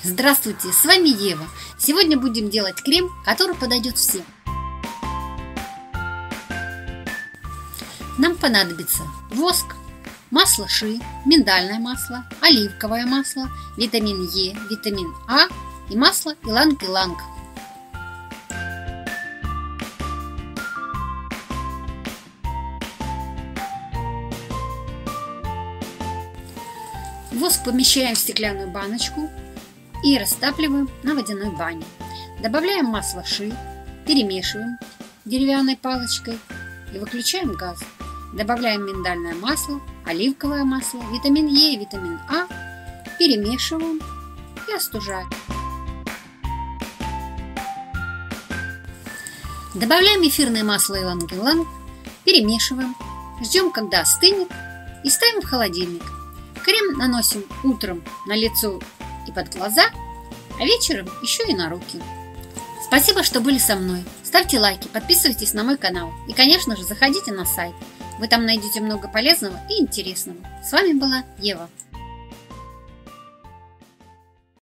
Здравствуйте, с вами Ева. Сегодня будем делать крем, который подойдет всем. Нам понадобится воск, масло ши, миндальное масло, оливковое масло, витамин Е, витамин А и масло иланг-иланг. Воск помещаем в стеклянную баночку и растапливаем на водяной бане. Добавляем масло ши, перемешиваем деревянной палочкой и выключаем газ. Добавляем миндальное масло, оливковое масло, витамин Е и витамин А, перемешиваем и остужаем. Добавляем эфирное масло иланг-иланг, перемешиваем, ждем, когда остынет, и ставим в холодильник. Крем наносим утром на лицо и под глаза, а вечером еще и на руки. Спасибо, что были со мной. Ставьте лайки, подписывайтесь на мой канал и, конечно же, заходите на сайт. Вы там найдете много полезного и интересного. С вами была Ева.